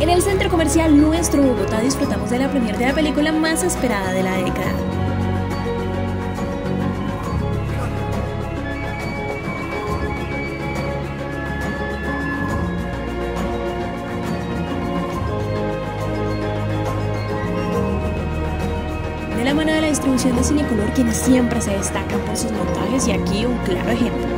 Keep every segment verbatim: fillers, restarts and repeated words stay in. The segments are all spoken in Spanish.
En el centro comercial Nuestro Bogotá disfrutamos de la premier de la película más esperada de la década. De la mano de la distribución de Cinecolor, quienes siempre se destacan por sus montajes, y aquí un claro ejemplo.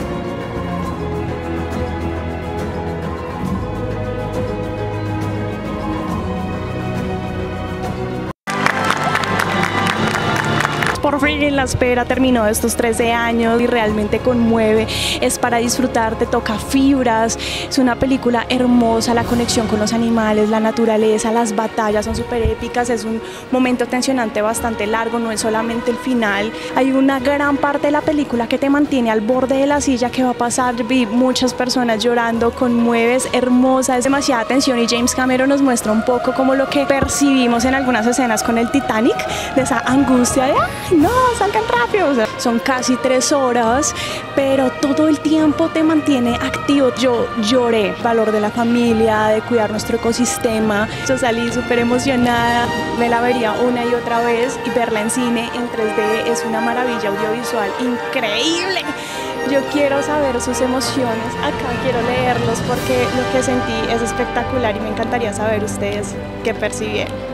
Por fin la espera terminó de estos trece años y realmente conmueve, es para disfrutar, te toca fibras, es una película hermosa, la conexión con los animales, la naturaleza, las batallas son súper épicas, es un momento tensionante bastante largo, no es solamente el final, hay una gran parte de la película que te mantiene al borde de la silla, que va a pasar, vi muchas personas llorando, conmueve, es hermosa, es demasiada tensión y James Cameron nos muestra un poco como lo que percibimos en algunas escenas con el Titanic, de esa angustia de ¡ay, no, salgan rápido! O sea, son casi tres horas, pero todo el tiempo te mantiene activo. Yo lloré, valor de la familia, de cuidar nuestro ecosistema. Yo salí súper emocionada, me la vería una y otra vez, y verla en cine en tres D es una maravilla audiovisual increíble. Yo quiero saber sus emociones, acá quiero leerlos porque lo que sentí es espectacular y me encantaría saber ustedes qué percibieron.